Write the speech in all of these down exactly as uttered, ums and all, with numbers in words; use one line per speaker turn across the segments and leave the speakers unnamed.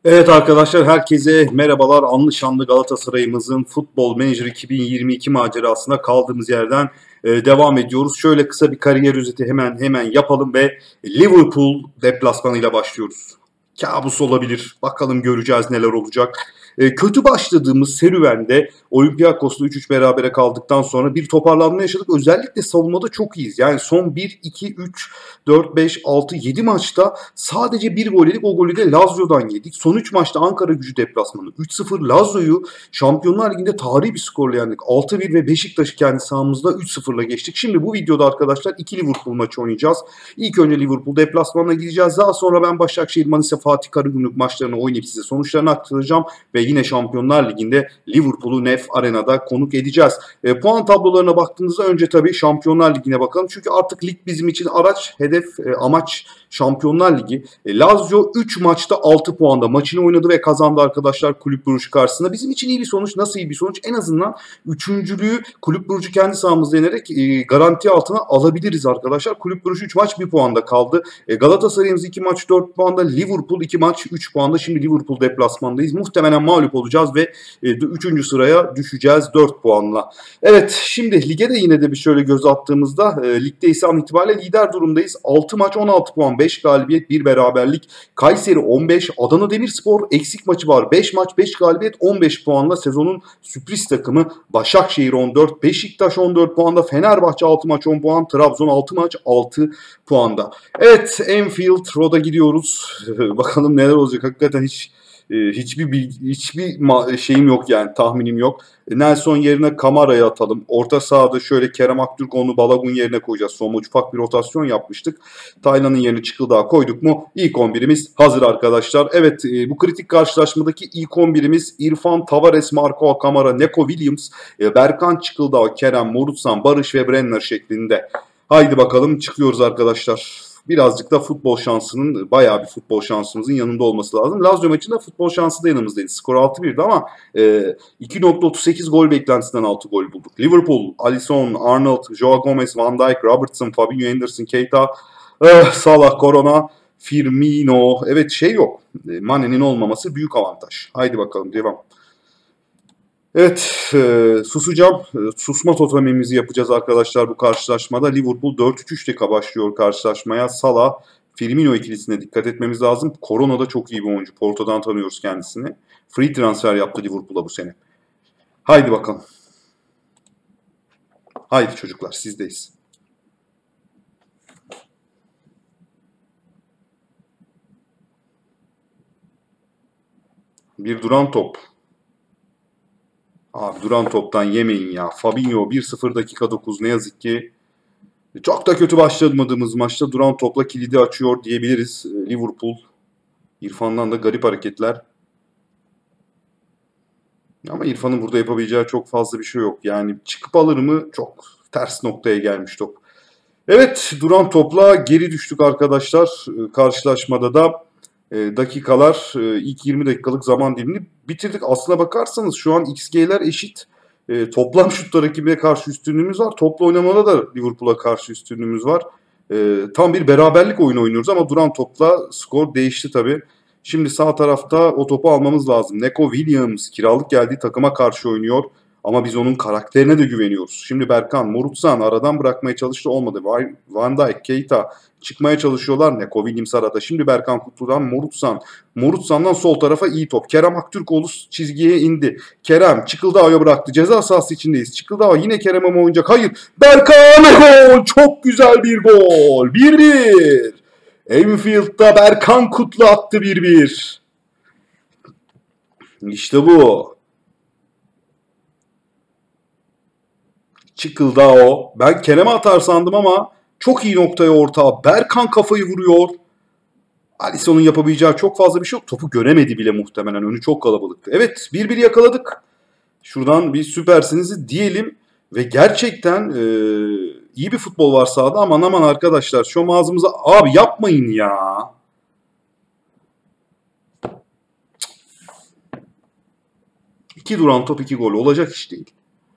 Evet arkadaşlar, herkese merhabalar. Anlı şanlı Galatasaray'ımızın Futbol Manager iki bin yirmi iki macerasına kaldığımız yerden e, devam ediyoruz. Şöyle kısa bir kariyer özeti hemen hemen yapalım ve Liverpool deplasmanıyla başlıyoruz. Kabus olabilir. Bakalım, göreceğiz neler olacak. E, kötü başladığımız serüvende Olympiakos'la üç üç berabere kaldıktan sonra bir toparlanma yaşadık. Özellikle savunmada çok iyiyiz. Yani son bir, iki, üç, dört, beş, altı, yedi maçta sadece bir gol yedik. O golü de Lazio'dan yedik. Son üç maçta Ankaragücü deplasmanı üç sıfır. Lazio'yu Şampiyonlar Ligi'nde tarihi bir skorla yendik. altı bir ve Beşiktaş'ı kendi sahamızda üç sıfırla geçtik. Şimdi bu videoda arkadaşlar iki Liverpool maçı oynayacağız. İlk önce Liverpool deplasmanına gideceğiz. Daha sonra ben Başakşehir, Manisa, Fatih Karagümrük maçlarını oynayıp size sonuçlarını aktaracağım. Ve yine Şampiyonlar Ligi'nde Liverpool'u Nef Arena'da konuk edeceğiz. E, puan tablolarına baktığınızda önce tabii Şampiyonlar Ligi'ne bakalım. Çünkü artık lig bizim için araç, hedef, e, amaç Şampiyonlar Ligi. E, Lazio üç maçta altı puanda maçını oynadı ve kazandı arkadaşlar Kulüp Brugge karşısında. Bizim için iyi bir sonuç. Nasıl iyi bir sonuç? En azından üçüncülüğü Kulüp Brugge'u kendi sahamızda yenerek e, garanti altına alabiliriz arkadaşlar. Kulüp Brugge üç maç bir puanda kaldı. E, Galatasaray'ımız iki maç dört puanda. Liverpool iki maç üç puanda. Şimdi Liverpool deplasmandayız. Muhtemelen mağlup olacağız ve üçüncü sıraya düşeceğiz dört puanla. Evet, şimdi lige de yine de bir şöyle göz attığımızda e, ligde ise an itibariyle lider durumdayız. altı maç on altı puan, beş galibiyet, bir beraberlik. Kayseri on beş, Adana Demirspor eksik maçı var. beş maç beş galibiyet, on beş puanla sezonun sürpriz takımı. Başakşehir on dört, Beşiktaş on dört puanda, Fenerbahçe altı maç on puan, Trabzon altı maç altı puanda. Evet, Anfield Road'a gidiyoruz. Bakalım neler olacak. Hakikaten hiç hiçbir bilgi, hiçbir şeyim yok, yani tahminim yok. Nelson yerine Kamara'yı atalım. Orta sahada şöyle Kerem Aktürkoğlu'nu Balagun yerine koyacağız. Son maç ufak bir rotasyon yapmıştık. Taylan'ın yerine Çıkıldağ koyduk mu? İlk on birimiz hazır arkadaşlar. Evet, bu kritik karşılaşmadaki ilk on birimiz İrfan, Tavares, Marco Kamara, Neko Williams, Berkan, Çıkıldağ, Kerem, Morutsan, Barış ve Brenner şeklinde. Haydi bakalım, çıkıyoruz arkadaşlar. Birazcık da futbol şansının, bayağı bir futbol şansımızın yanında olması lazım. Lazio maçında futbol şansı da yanımızdaydı. Skor altı birdi ama e, iki nokta otuz sekiz gol beklentisinden altı gol bulduk. Liverpool, Alisson, Arnold, Joao Gomez, Van Dijk, Robertson, Fabinho, Henderson, Keita, eh, Salah, Corona, Firmino. Evet, şey yok. E, Mane'nin olmaması büyük avantaj. Haydi bakalım, devam. Evet, e, susacağım. E, susma totemimizi yapacağız arkadaşlar bu karşılaşmada. Liverpool dört üç üç'te başlıyor karşılaşmaya. Salah, Firmino ikilisine dikkat etmemiz lazım. Corona da çok iyi bir oyuncu. Porto'dan tanıyoruz kendisini. Free transfer yaptı Liverpool'a bu sene. Haydi bakalım. Haydi çocuklar, sizdeyiz. Bir duran top. Abi, duran toptan yemeyin ya. Fabinho bir sıfır dakika dokuz, ne yazık ki çok da kötü başlamadığımız maçta duran topla kilidi açıyor diyebiliriz. Liverpool. İrfan'dan da garip hareketler. Ama İrfan'ın burada yapabileceği çok fazla bir şey yok. Yani çıkıp alır mı? Çok ters noktaya gelmiş top. Evet, duran topla geri düştük arkadaşlar. Karşılaşmada da dakikalar, ilk yirmi dakikalık zaman dilimini bitirdik. Aslına bakarsanız şu an X G'ler eşit. E, toplam şutta rakibe karşı üstünlüğümüz var. Toplu oynamada da Liverpool'a karşı üstünlüğümüz var. E, tam bir beraberlik oyunu oynuyoruz ama duran topla skor değişti tabii. Şimdi sağ tarafta o topu almamız lazım. Neko Williams kiralık geldiği takıma karşı oynuyor. Ama biz onun karakterine de güveniyoruz. Şimdi Berkan, Morutsan aradan bırakmaya çalıştı, olmadı. Van Dijk, Keita çıkmaya çalışıyorlar. Neko Williams arada. Şimdi Berkan Kutlu'dan Morutsan. Morutsan'dan sol tarafa iyi top. Kerem Aktürkoğlu çizgiye indi. Kerem Çıkıldağ'a bıraktı. Ceza sahası içindeyiz. Çıkıldağ yine Kerem'e mi oynayacak? Hayır. Berkan gol! Çok güzel bir gol. bir bir. Anfield'da Berkan Kutlu attı bir bir. İşte bu. Çıkıldağ. Ben Kerem'e atar sandım ama çok iyi noktaya orta. Berkan kafayı vuruyor. Alisson'un yapabileceği çok fazla bir şey yok. Topu göremedi bile muhtemelen. Önü çok kalabalıktı. Evet, bir bir yakaladık. Şuradan bir süpersinizi diyelim. Ve gerçekten e, iyi bir futbol var sahada. Aman aman arkadaşlar. Şu ağzımıza... Abi yapmayın ya. İki duran top, iki gol. Olacak iş değil.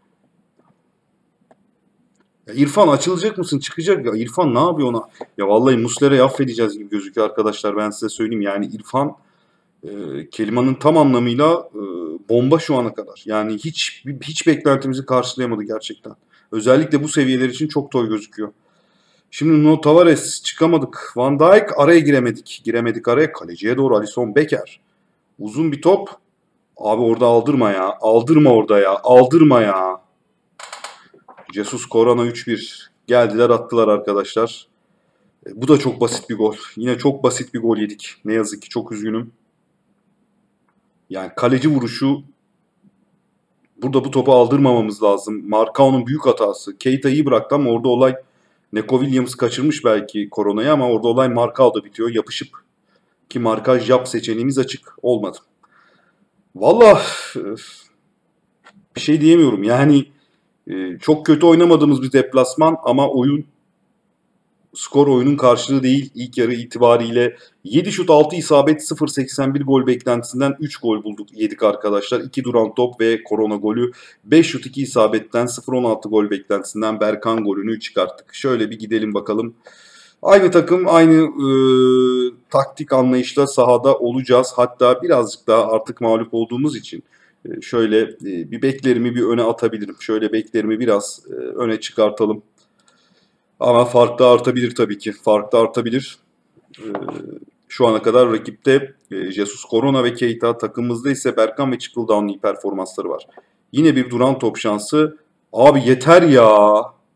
Ya İrfan, açılacak mısın? Çıkacak ya. İrfan ne yapıyor ona? Ya vallahi Muslera'yı affedeceğiz gibi gözüküyor arkadaşlar. Ben size söyleyeyim. Yani İrfan e, kelimenin tam anlamıyla e, bomba şu ana kadar. Yani hiç hiç beklentimizi karşılayamadı gerçekten. Özellikle bu seviyeler için çok toy gözüküyor. Şimdi Nuno Tavares çıkamadık. Van Dijk araya giremedik. Giremedik araya. Kaleciye doğru Alisson Becker. Uzun bir top. Abi orada aldırma ya. Aldırma orada ya. Aldırma ya. Jesus Corona üç bir. Geldiler attılar arkadaşlar. E, bu da çok basit bir gol. Yine çok basit bir gol yedik. Ne yazık ki çok üzgünüm. Yani kaleci vuruşu, burada bu topu aldırmamamız lazım. Marcao'nun büyük hatası. Keita iyi bıraktı ama orada olay, Neco Williams kaçırmış belki Corona'yı ama orada olay Marcao'da bitiyor. Yapışıp ki markaj yap seçeneğimiz açık. Olmadı. Valla bir şey diyemiyorum. Yani e, çok kötü oynamadığımız bir deplasman ama oyun, skor oyunun karşılığı değil. İlk yarı itibariyle yedi şut altı isabet, sıfır virgül seksen bir gol beklentisinden üç gol bulduk, yedik arkadaşlar. iki duran top ve Corona golü. beş şut iki isabetten sıfır virgül on altı gol beklentisinden Berkan golünü çıkarttık. Şöyle bir gidelim bakalım. Aynı takım, aynı e, taktik anlayışla sahada olacağız. Hatta birazcık daha artık mağlup olduğumuz için e, şöyle e, bir beklerimi bir öne atabilirim. Şöyle beklerimi biraz e, öne çıkartalım. Ama fark da artabilir tabii ki. Fark da artabilir. Ee, şu ana kadar rakipte e, Jesus Corona ve Keita, takımımızda ise Berkan ve Çıkıldağ'ın iyi performansları var. Yine bir duran top şansı. Abi yeter ya.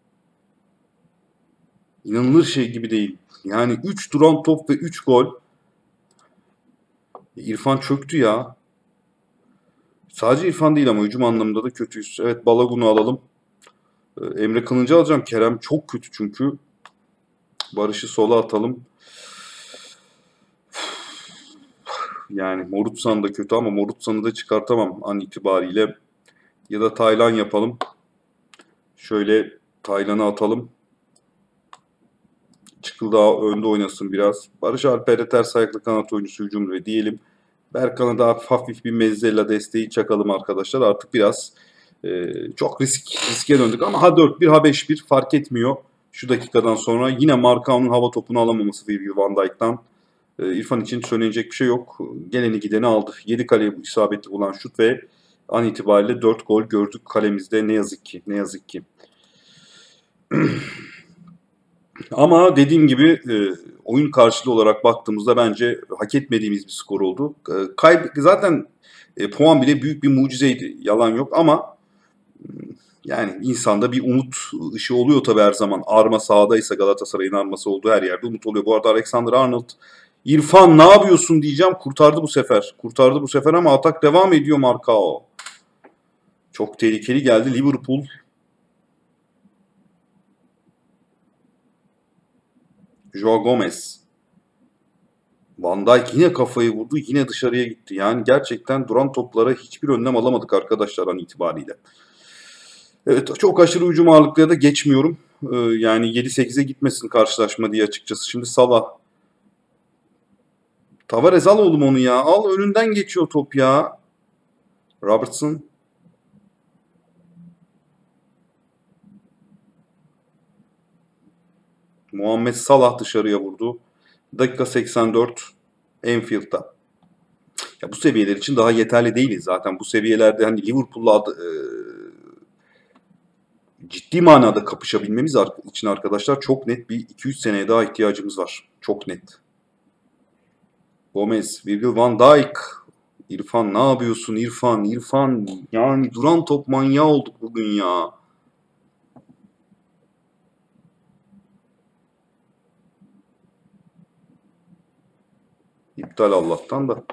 İnanılır şey gibi değil. Yani üç duran top ve üç gol. İrfan çöktü ya. Sadece İrfan değil ama hücum anlamında da kötüyüz. Evet, Balogun'u alalım. Ee, Emre Kılınç'ı alacağım. Kerem çok kötü çünkü. Barış'ı sola atalım. Yani Morutsan da kötü ama Morutsan'ı da çıkartamam an itibariyle. Ya da Taylan yapalım. Şöyle Taylan'ı atalım. Çıkıldağ önde oynasın biraz. Barış Alper'e ters ayaklı kanat oyuncusu hücum ve diyelim. Berkan'a daha hafif bir Mezzella desteği çakalım arkadaşlar. Artık biraz e, çok risk riske döndük ama ha dört bir ha beş bir fark etmiyor. Şu dakikadan sonra yine Marcao'nun hava topunu alamaması Virgil van Dijk'tan. E, İrfan için söylenecek bir şey yok. Geleni gideni aldı. yedi kaleye isabetli bulan şut ve an itibariyle dört gol gördük kalemizde, ne yazık ki. Ne yazık ki. Ama dediğim gibi e, oyun karşılığı olarak baktığımızda bence hak etmediğimiz bir skor oldu. E, kayb zaten e, puan bile büyük bir mucizeydi. Yalan yok ama yani insanda bir umut ışığı oluyor tabii her zaman. Arma sahadaysa, Galatasaray'ın arması olduğu her yerde umut oluyor. Bu arada Alexander Arnold, İrfan ne yapıyorsun diyeceğim. Kurtardı bu sefer. Kurtardı bu sefer ama atak devam ediyor Marcao. Çok tehlikeli geldi Liverpool. Joao Gomez. Van Dijk yine kafayı vurdu. Yine dışarıya gitti. Yani gerçekten duran toplara hiçbir önlem alamadık arkadaşlar an itibariyle. Evet, çok aşırı hücum ağırlıklıya da geçmiyorum. Ee, yani yedi sekize gitmesin karşılaşma diye açıkçası. Şimdi Salah. Tavares al oğlum onu ya. Al, önünden geçiyor top ya. Robertson. Muhammed Salah dışarıya vurdu. Dakika seksen dört. Anfield'da. Ya bu seviyeler için daha yeterli değiliz zaten. Bu seviyelerde hani Liverpool'la e, ciddi manada kapışabilmemiz için arkadaşlar çok net bir iki üç seneye daha ihtiyacımız var. Çok net. Gomez, Virgil van Dijk. İrfan ne yapıyorsun İrfan? İrfan yani duran top manyağı olduk bugün ya. İptal Allah'tan da.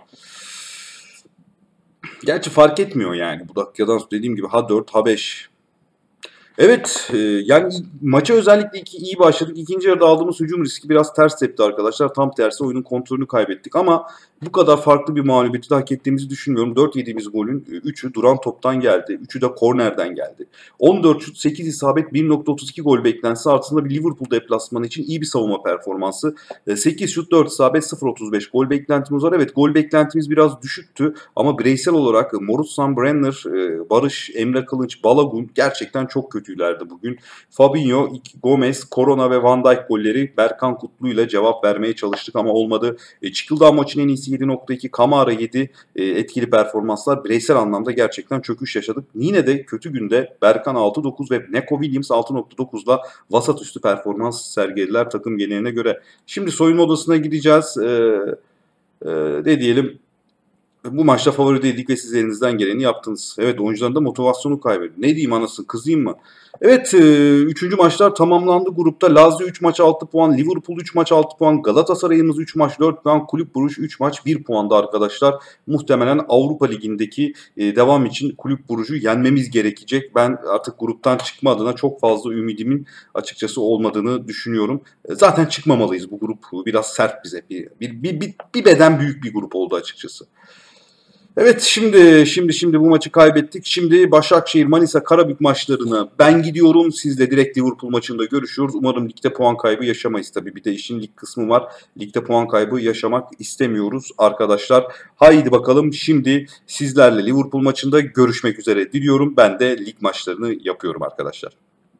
Gerçi fark etmiyor yani. Bu dakikadan dediğim gibi ha dört ha beş. Evet, e, yani maça özellikle iki, iyi başladık. İkinci yarıda aldığımız hücum riski biraz ters tepti arkadaşlar. Tam tersi oyunun kontrolünü kaybettik ama bu kadar farklı bir mağlubiyeti de hak ettiğimizi düşünmüyorum. dört yediğimiz golün üçü duran toptan geldi. üçü de kornerden geldi. on dört şut, sekiz isabet, bir nokta otuz iki gol beklentisi artısında bir Liverpool deplasmanı için iyi bir savunma performansı. sekiz şut, dört isabet, sıfır virgül otuz beş gol beklentimiz var. Evet, gol beklentimiz biraz düşüktü ama bireysel olarak Morutsan, Brenner, Barış, Emre Kılınç, Balogun gerçekten çok kötü. kötülerdi bugün. Fabinho, Gomez, Corona ve Van Dijk golleri Berkan Kutlu ile cevap vermeye çalıştık ama olmadı. E, Çıkıldağ maçın en iyisi yedi nokta iki, Kamara yedi, e, etkili performanslar. Bireysel anlamda gerçekten çöküş yaşadık. Yine de kötü günde Berkan altı dokuz ve Neko Williams altı nokta dokuzla vasat üstü performans sergilediler takım geneline göre. Şimdi soyunma odasına gideceğiz. Ee, e, ne diyelim? Bu maçta favori değildik ve siz elinizden geleni yaptınız. Evet, oyuncuların da motivasyonu kaybediyor. Ne diyeyim anasını, kızayım mı? Evet, üçüncü maçlar tamamlandı grupta. Lazio üç maç altı puan, Liverpool üç maç altı puan, Galatasaray'ımız üç maç dört puan, Kulüp Bruges üç maç bir puanda arkadaşlar. Muhtemelen Avrupa Ligi'ndeki e, devam için Kulüp Bruges'u yenmemiz gerekecek. Ben artık gruptan çıkma adına çok fazla ümidimin açıkçası olmadığını düşünüyorum. E, zaten çıkmamalıyız, bu grup biraz sert bize. Bir, bir, bir, bir, bir beden büyük bir grup oldu açıkçası. Evet, şimdi şimdi şimdi bu maçı kaybettik. Şimdi Başakşehir, Manisa, Karabük maçlarına ben gidiyorum. Siz de direkt Liverpool maçında görüşüyoruz. Umarım ligde puan kaybı yaşamayız tabii. Bir de işin lig kısmı var. Ligde puan kaybı yaşamak istemiyoruz arkadaşlar. Haydi bakalım, şimdi sizlerle Liverpool maçında görüşmek üzere diliyorum. Ben de lig maçlarını yapıyorum arkadaşlar.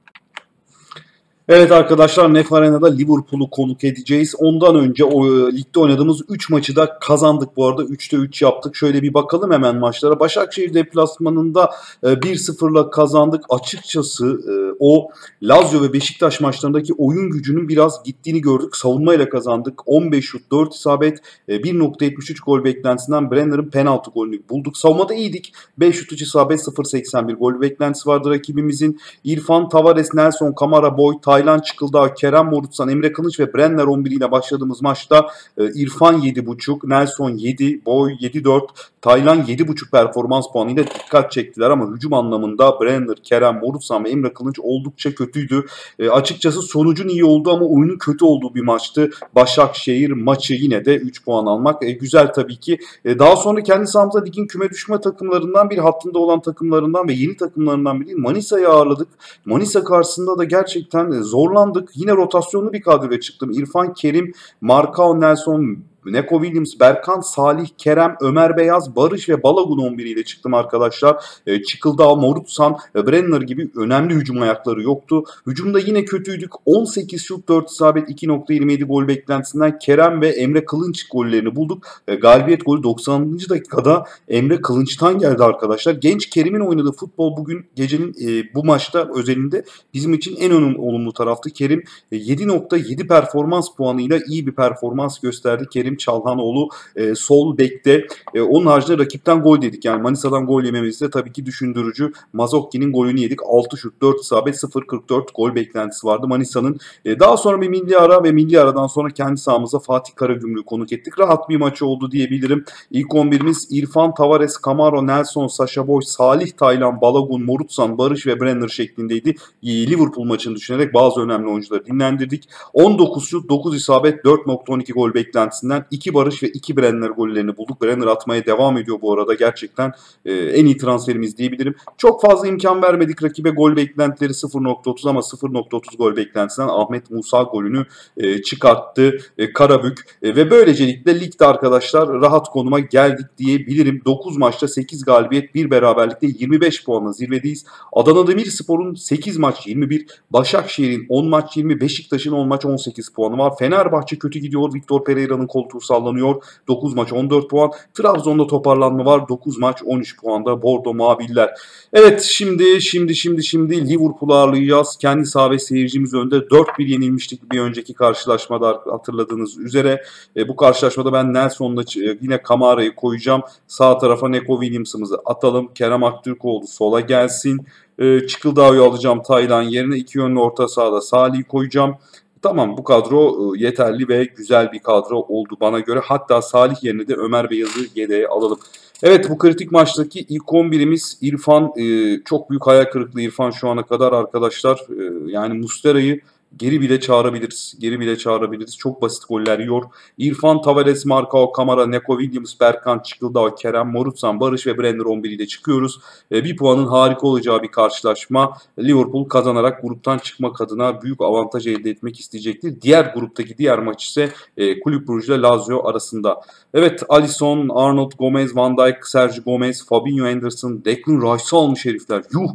Evet arkadaşlar, Nef Arena'da Liverpool'u konuk edeceğiz. Ondan önce o ligde oynadığımız üç maçı da kazandık bu arada. üçte üç yaptık. Şöyle bir bakalım hemen maçlara. Başakşehir deplasmanında bir sıfırla kazandık. Açıkçası o Lazio ve Beşiktaş maçlarındaki oyun gücünün biraz gittiğini gördük. Savunmayla kazandık. on beş şut, dört isabet, bir nokta yetmiş üç gol beklentisinden Brenner'ın penaltı golünü bulduk. Savunmada iyiydik. beş şut, üç isabet, sıfır nokta seksen bir gol beklentisi vardı rakibimizin. İrfan, Tavares, Nelson, Kamara, Boy, Taylan, Çıkıldağ, Kerem Morutsan, Emre Kılıç ve Brenner on bir ile başladığımız maçta e, İrfan yedi buçuk, Nelson yedi, Boy yedi dört, Taylan yedi buçuk performans puanıyla dikkat çektiler ama hücum anlamında Brenner, Kerem Morutsan ve Emre Kılıç oldukça kötüydü. E, açıkçası sonucun iyi olduğu ama oyunun kötü olduğu bir maçtı. Başakşehir maçı yine de üç puan almak e, güzel tabii ki. E, daha sonra kendi sahamızda ligin küme düşme takımlarından bir, hattında olan takımlarından ve yeni takımlarından biri Manisa'yı ağırladık. Manisa karşısında da gerçekten zorlandık. Yine rotasyonlu bir kadroya çıktım. İrfan, Kerim, Marcao, Nelson, Neko Williams, Berkan, Salih, Kerem, Ömer Beyaz, Barış ve Balagun on bir ile çıktım arkadaşlar. E, Çıkıldağ, Morutsan, e, Brenner gibi önemli hücum ayakları yoktu. Hücumda yine kötüydük. on sekiz şut, dört isabet, iki nokta yirmi yedi gol beklentisinden Kerem ve Emre Kılınç gollerini bulduk. E, galibiyet golü doksanıncı dakikada Emre Kılınç'tan geldi arkadaşlar. Genç Kerim'in oynadığı futbol bugün gecenin e, bu maçta özelinde bizim için en önemli olumlu taraftı. Kerim e, yedi nokta yedi performans puanıyla iyi bir performans gösterdi. Kerim Çalhanoğlu e, sol bekte. E, onun haricinde rakipten gol dedik. Yani Manisa'dan gol yememiz de tabii ki düşündürücü. Mazokki'nin golünü yedik. altı şut, dört isabet, sıfır nokta kırk dört gol beklentisi vardı Manisa'nın. E, daha sonra bir milli ara ve milli aradan sonra kendi sahamıza Fatih Karagümrük'ü konuk ettik. Rahat bir maçı oldu diyebilirim. İlk on birimiz İrfan, Tavares, Kamara, Nelson, Sacha Boy, Salih, Taylan, Balagun, Morutsan, Barış ve Brenner şeklindeydi. Liverpool maçını düşünerek bazı önemli oyuncuları dinlendirdik. on dokuz şut, dokuz isabet, dört nokta on iki gol beklentisinden iki Barış ve iki Brenner gollerini bulduk. Brenner atmaya devam ediyor bu arada. Gerçekten e, en iyi transferimiz diyebilirim. Çok fazla imkan vermedik rakibe. Gol beklentileri sıfır nokta otuz ama sıfır nokta otuz gol beklentisinden Ahmet Musa golünü e, çıkarttı e, Karabük. E, ve böylelikle ligde arkadaşlar rahat konuma geldik diyebilirim. dokuz maçta sekiz galibiyet, bir beraberlikte yirmi beş puanla zirvedeyiz. Adana Demirspor'un sekiz maç yirmi bir, Başakşehir'in on maç yirmi, Beşiktaş'ın on maç on sekiz puanı var. Fenerbahçe kötü gidiyor. Victor Pereira'nın koltuğu sallanıyor. dokuz maç on dört puan. Trabzon'da toparlanma var. dokuz maç on üç puanda Bordo Maviller. Evet, şimdi şimdi şimdi şimdi Liverpool'u ağırlayacağız. Kendi saha ve seyircimiz önünde dört bir yenilmiştik bir önceki karşılaşmada, hatırladığınız üzere. E, bu karşılaşmada ben Nelson'la e, yine Kamara'yı koyacağım. Sağ tarafa Neko Williams'ımızı atalım. Kerem Aktürkoğlu sola gelsin. E, Çıkıldağ'ı alacağım Taylan yerine. İki yönlü orta sahada Salih'i koyacağım. Tamam, bu kadro yeterli ve güzel bir kadro oldu bana göre. Hatta Salih yerine de Ömer Beyaz'ı yedeğe alalım. Evet, bu kritik maçtaki ilk on birimiz İrfan. E, çok büyük hayal kırıklığı İrfan şu ana kadar arkadaşlar. E, yani Mustera'yı geri bile çağırabiliriz. Geri bile çağırabiliriz. Çok basit goller yiyor. İrfan, Tavares, Marcao, Kamara, Neko Williams, Berkan, Çıkıldağ, Kerem, Morutsan, Barış ve Brenner on bir ile çıkıyoruz. E, bir puanın harika olacağı bir karşılaşma. Liverpool kazanarak gruptan çıkmak adına büyük avantaj elde etmek isteyecektir. Diğer gruptaki diğer maç ise e, Kulüp Brugge ile Lazio arasında. Evet, Alisson, Arnold, Gomez, Van Dijk, Sergio Gomez, Fabinho, Anderson, Declan Rice'ı almış herifler. Yuh!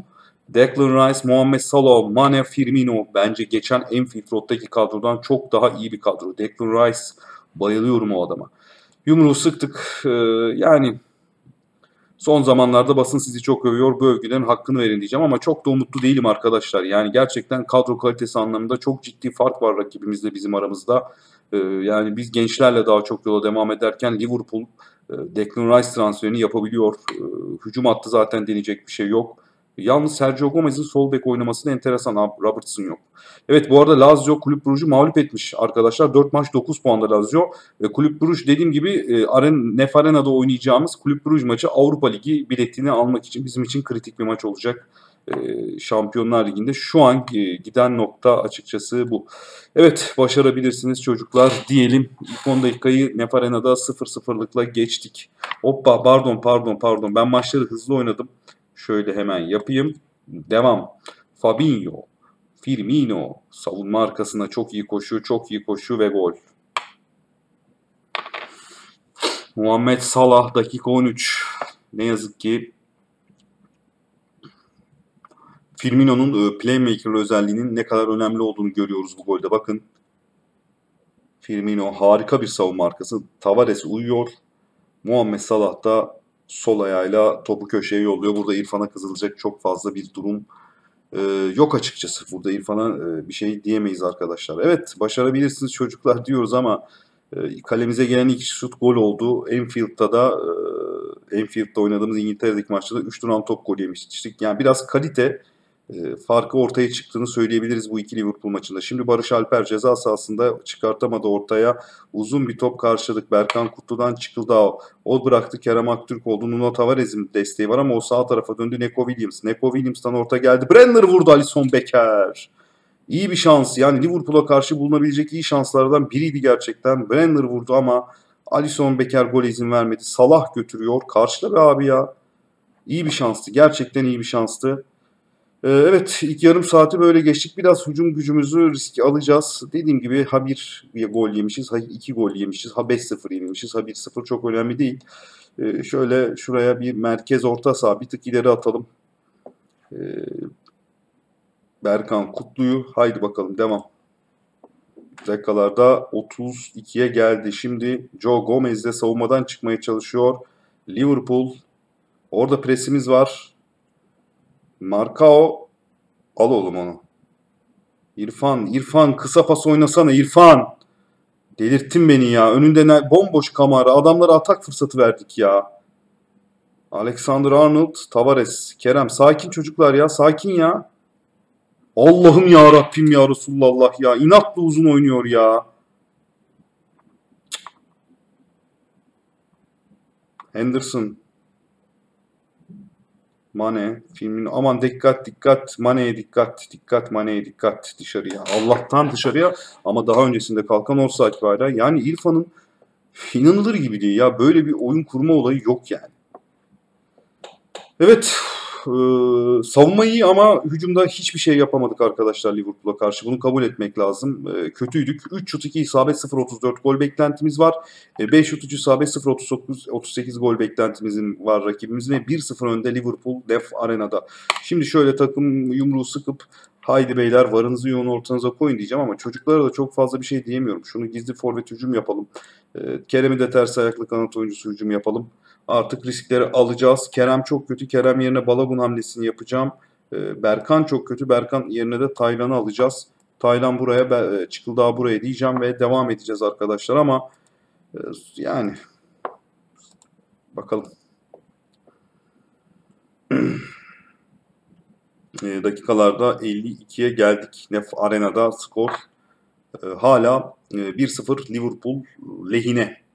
Declan Rice, Muhammed Salah, Mane, Firmino. Bence geçen Anfield Road'daki kadrodan çok daha iyi bir kadro. Declan Rice, bayılıyorum o adama. Yumruğu sıktık. Ee, yani son zamanlarda basın sizi çok övüyor. Bu övgülerin hakkını verin diyeceğim ama çok da umutlu değilim arkadaşlar. Yani gerçekten kadro kalitesi anlamında çok ciddi fark var rakibimizle bizim aramızda. Ee, yani biz gençlerle daha çok yola devam ederken Liverpool e, Declan Rice transferini yapabiliyor. Ee, hücum hattı zaten deneyecek bir şey yok. Yalnız Sergio Gomez'in sol bek oynamasını enteresan. Robertson yok. Evet, bu arada Lazio Kulüp Brugge'u mağlup etmiş arkadaşlar. dört maç dokuz puanda Lazio. E, Kulüp Brugge dediğim gibi e, Aren, Nef Arena'da oynayacağımız Kulüp Brugge maçı Avrupa Ligi biletini almak için bizim için kritik bir maç olacak. E, Şampiyonlar Ligi'nde şu an e, giden nokta açıkçası bu. Evet, başarabilirsiniz çocuklar diyelim. İlk on dakikayı Nef Arena'da sıfır sıfırlıkla geçtik. Hoppa, pardon pardon pardon, ben maçları hızlı oynadım. Şöyle hemen yapayım. Devam. Fabinho, Firmino savunma arkasına çok iyi koşu, çok iyi koşu ve gol. Muhammed Salah dakika on üç. Ne yazık ki Firmino'nun playmaker özelliğinin ne kadar önemli olduğunu görüyoruz bu golde. Bakın. Firmino harika bir savunma arkası. Tavares uyuyor. Muhammed Salah da sol ayağıyla topu köşeye yolluyor. Burada İrfan'a kızılacak çok fazla bir durum Ee, yok açıkçası. Burada İrfan'a e, bir şey diyemeyiz arkadaşlar. Evet, başarabilirsiniz çocuklar diyoruz ama e, kalemize gelen ilk şut gol oldu. Anfield'da da e, Anfield'da oynadığımız İngiltere'deki maçta da üç duran top gol yemiştik. Yani biraz kalite e, farkı ortaya çıktığını söyleyebiliriz bu iki Liverpool maçında. Şimdi Barış Alper ceza sahasında çıkartamadı ortaya. Uzun bir top karşıladık. Berkan Kutlu'dan çıkıldı. O bıraktı. Kerem Aktürk oldu. Nuno Tavares'in desteği var ama o sağ tarafa döndü. Neco Williams. Neco Williams'tan orta geldi. Brenner vurdu. Alisson Becker. İyi bir şans. Yani Liverpool'a karşı bulunabilecek iyi şanslardan biriydi gerçekten. Brenner vurdu ama Alisson Becker gole izin vermedi. Salah götürüyor. Karşıla be abi ya. İyi bir şanstı. Gerçekten iyi bir şanstı. Ee, Evet, ilk yarım saati böyle geçtik. Biraz hücum gücümüzü riske alacağız. Dediğim gibi ha bir gol yemişiz, ha iki gol yemişiz, ha beş sıfır yenilmişiz, ha bir sıfır çok önemli değil. Ee, şöyle şuraya bir merkez orta saha bir tık ileri atalım. Ee, Berkan Kutlu'yu haydi bakalım devam. Dakikalarda otuz ikiye geldi. Şimdi Joe Gomez de savunmadan çıkmaya çalışıyor. Liverpool. Orada presimiz var. Marcao, al oğlum onu. İrfan, İrfan kısa pas oynasana İrfan. Delirttin beni ya. Önünde ne, bomboş Kamara. Adamlara atak fırsatı verdik ya. Alexander Arnold, Tavares, Kerem. Sakin çocuklar ya. Sakin ya. Allah'ım ya Rabbim ya Resulullah ya. İnatla uzun oynuyor ya. Henderson. Mane. Filmin aman dikkat dikkat. Mane'ye dikkat. Dikkat Mane'ye dikkat. Dışarıya. Allah'tan dışarıya. Ama daha öncesinde kalkan offside bayrağı. Yani İrfan'ın inanılır gibi değil ya. Böyle bir oyun kurma olayı yok yani. Evet, e, savunma iyi ama hücumda hiçbir şey yapamadık arkadaşlar Liverpool'a karşı. Bunu kabul etmek lazım. E, kötüydük. üç şut iki isabet sıfır otuz dört gol beklentimiz var. E, beş şut üç isabet sıfır otuz dokuz otuz sekiz gol beklentimizin var rakibimizin ve bir sıfır önde Liverpool Nef Arena'da. Şimdi şöyle takım yumruğu sıkıp haydi beyler varınızı yoğun ortanıza koyun diyeceğim ama çocuklara da çok fazla bir şey diyemiyorum. Şunu gizli forvet hücum yapalım. E, Kerem'i de ters ayaklı kanat oyuncusu hücum yapalım. Artık riskleri alacağız. Kerem çok kötü. Kerem yerine Balogun hamlesini yapacağım. Ee, Berkan çok kötü. Berkan yerine de Taylan'ı alacağız. Taylan buraya, Çıkıldağ buraya diyeceğim ve devam edeceğiz arkadaşlar ama e, yani bakalım. e, dakikalarda elli ikiye geldik. Nef Arena'da skor e, hala e, bir sıfır Liverpool lehine.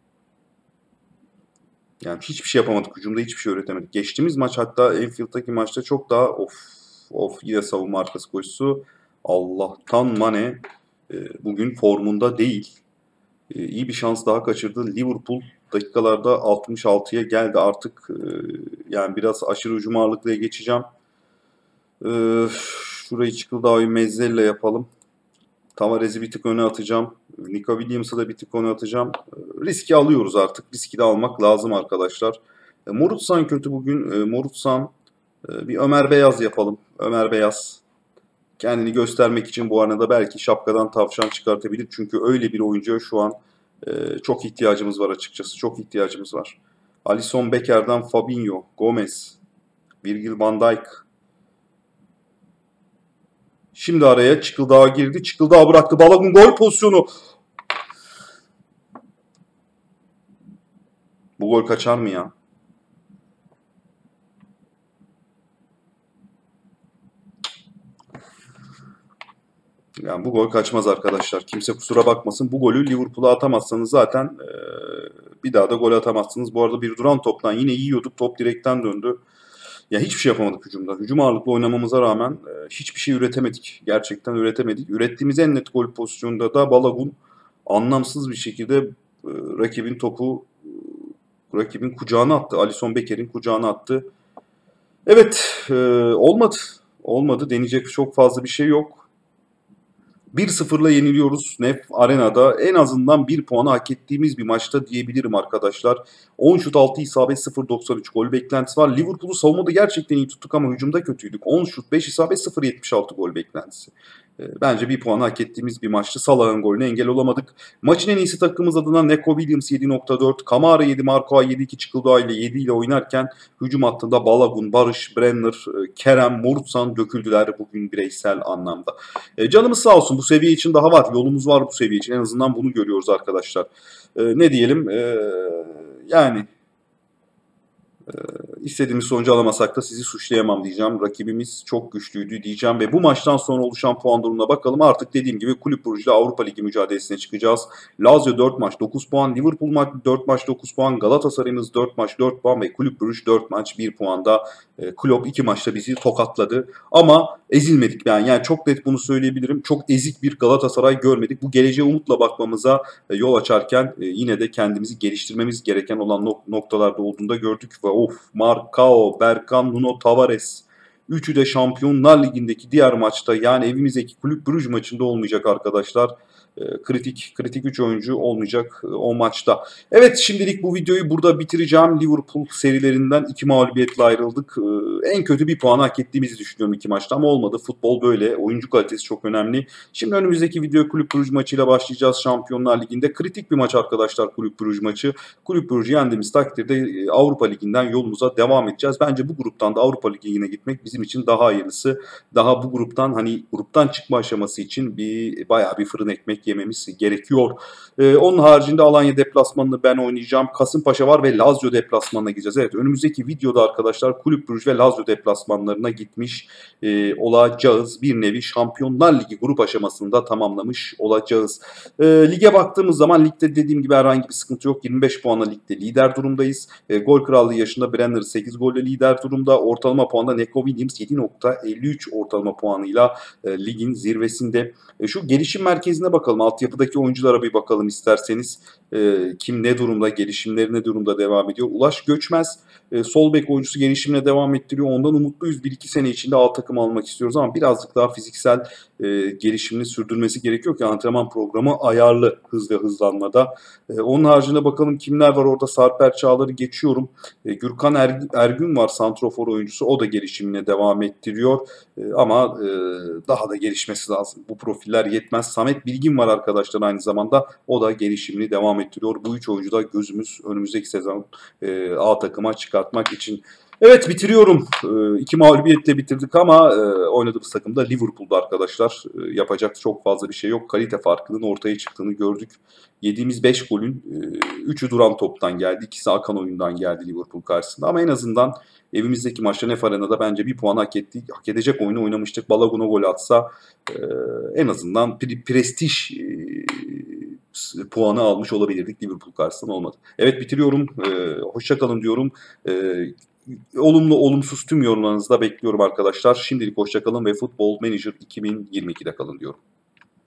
Yani hiçbir şey yapamadık. Hücumda hiçbir şey öğretemedik. Geçtiğimiz maç hatta Anfield'daki maçta çok daha of of yine savunma arkası koşusu. Allah'tan Mane e, bugün formunda değil. E, iyi bir şans daha kaçırdı. Liverpool dakikalarda altmış altıya geldi. Artık e, yani biraz aşırı hücum ağırlıklıya geçeceğim. E, şurayı Çıkıldağ'ı Mezzel'le yapalım. Tavares'i bir tık öne atacağım. Nico Williams'ı da bir tık öne atacağım. Riski alıyoruz artık. Riski de almak lazım arkadaşlar. E, Morutsan kötü bugün. E, Morutsan E, bir Ömer Beyaz yapalım. Ömer Beyaz. Kendini göstermek için bu arada belki şapkadan tavşan çıkartabilir. Çünkü öyle bir oyuncuya şu an e, çok ihtiyacımız var açıkçası. Çok ihtiyacımız var. Alisson Becker'den Fabinho, Gomez, Virgil van Dijk. Şimdi araya Çıkıldağ girdi. Çıkıldağ bıraktı. Balogun gol pozisyonu. Bu gol kaçar mı ya? Yani bu gol kaçmaz arkadaşlar. Kimse kusura bakmasın. Bu golü Liverpool'a atamazsanız zaten e, bir daha da gol atamazsınız. Bu arada bir duran toptan yine yiyorduk. Top direkten döndü. Ya hiçbir şey yapamadık hücumda. Hücum ağırlıklı oynamamıza rağmen e, hiçbir şey üretemedik. Gerçekten üretemedik. Ürettiğimiz en net gol pozisyonunda da Balogun anlamsız bir şekilde e, rakibin topu e, rakibin kucağına attı. Alisson Becker'in kucağına attı. Evet, e, olmadı. Olmadı. Deneyecek çok fazla bir şey yok. bir sıfırla yeniliyoruz Nef Arena'da. En azından bir puanı hak ettiğimiz bir maçta diyebilirim arkadaşlar. on şut altı isabet sıfır virgül doksan üç gol beklentisi var. Liverpool'u savunmada gerçekten iyi tuttuk ama hücumda kötüydük. on şut beş isabet sıfır virgül yetmiş altı gol beklentisi. Bence bir puanı hak ettiğimiz bir maçtı. Salah'ın golüne engel olamadık. Maçın en iyisi takımımız adına Neco Williams yedi nokta dört, Kamara yedi, Marco yedi iki, Çıkıldağ ile yedi ile oynarken hücum hattında Balogun, Barış, Brenner, Kerem, Murtsan döküldüler bugün bireysel anlamda. E, canımız sağ olsun, bu seviye için daha var. Yolumuz var bu seviye için. En azından bunu görüyoruz arkadaşlar. E, ne diyelim? E, yani... İstediğimiz sonucu alamasak da sizi suçlayamam diyeceğim. Rakibimiz çok güçlüydü diyeceğim ve bu maçtan sonra oluşan puan durumuna bakalım. Artık dediğim gibi Kulüp Brugge ile Avrupa Ligi mücadelesine çıkacağız. Lazio dört maç dokuz puan, Liverpool dört maç dokuz puan, Galatasaray'ımız dört maç dört puan ve Kulüp Brugge dört maç bir puanda. E, Klopp iki maçta bizi tokatladı. Ama ezilmedik ben. Yani çok net bunu söyleyebilirim. Çok ezik bir Galatasaray görmedik. Bu geleceğe umutla bakmamıza e, yol açarken e, yine de kendimizi geliştirmemiz gereken olan nok- noktalarda olduğunu da gördük ve of, Marcao, Berkan, Nuno Tavares. Üçü de Şampiyonlar Ligi'ndeki diğer maçta, yani evimizdeki Kulüp Brugge maçında olmayacak arkadaşlar. E, kritik kritik üç oyuncu olmayacak e, o maçta. Evet, şimdilik bu videoyu burada bitireceğim. Liverpool serilerinden iki mağlubiyetle ayrıldık. E, en kötü bir puan hak ettiğimizi düşünüyorum iki maçta ama olmadı. Futbol böyle. Oyuncu kalitesi çok önemli. Şimdi önümüzdeki video Kulüp Brugge maçıyla başlayacağız Şampiyonlar Ligi'nde. Kritik bir maç arkadaşlar Kulüp Brugge maçı. Kulüp Brugge'yi yendiğimiz takdirde e, Avrupa Ligi'nden yolumuza devam edeceğiz. Bence bu gruptan da Avrupa Ligi'ne gitmek bizim için daha hayırlısı. Daha bu gruptan, hani gruptan çıkma aşaması için bir bayağı bir fırın ekmek yememiz gerekiyor. Ee, onun haricinde Alanya deplasmanını ben oynayacağım. Kasımpaşa var ve Lazio deplasmanına gideceğiz. Evet, önümüzdeki videoda arkadaşlar Kulüp Brugge ve Lazio deplasmanlarına gitmiş e, olacağız. Bir nevi Şampiyonlar Ligi grup aşamasını da tamamlamış olacağız. E, lige baktığımız zaman ligde dediğim gibi herhangi bir sıkıntı yok. yirmi beş puanla ligde lider durumdayız. E, gol krallığı yaşında Brenner sekiz golle lider durumda. Ortalama puanda Neco Williams yedi nokta elli üç ortalama puanıyla e, ligin zirvesinde. E, şu gelişim merkezine bakalım. Altyapıdaki oyunculara bir bakalım isterseniz. E, kim ne durumda, gelişimleri ne durumda devam ediyor. Ulaş Göçmez e, sol bek oyuncusu gelişimine devam ettiriyor. Ondan umutluyuz. bir iki sene içinde A takım almak istiyoruz ama birazcık daha fiziksel e, gelişimini sürdürmesi gerekiyor ki antrenman programı ayarlı hız ve hızlanmada. E, onun haricinde bakalım kimler var orada. Sarper Çağlar'ı geçiyorum. E, Gürkan er, Ergün var, santrofor oyuncusu. O da gelişimine devam ettiriyor. E, ama e, daha da gelişmesi lazım. Bu profiller yetmez. Samet Bilgin var arkadaşlar aynı zamanda. O da gelişimini devam ettiriyor. Bu üç oyuncu da gözümüz önümüzdeki sezon e, A takıma çıkartmak için. Evet, bitiriyorum. E, iki mağlubiyetle bitirdik ama e, oynadığımız takımda Liverpool'da arkadaşlar. E, yapacak çok fazla bir şey yok. Kalite farkının ortaya çıktığını gördük. Yediğimiz beş golün üçü duran toptan geldi. İkisi akan oyundan geldi Liverpool karşısında. Ama en azından evimizdeki maçta Nef Arena'da bence bir puan hak ettik. Hak edecek oyunu oynamıştık. Balogun'a gol atsa e, en azından pre prestij e, puanı almış olabilirdik. Liverpool karşısında olmadı. Evet, bitiriyorum. E, hoşça kalın diyorum. E, olumlu olumsuz tüm yorumlarınızı da bekliyorum arkadaşlar. Şimdilik hoşça kalın ve Futbol Manager iki bin yirmi ikide kalın diyorum.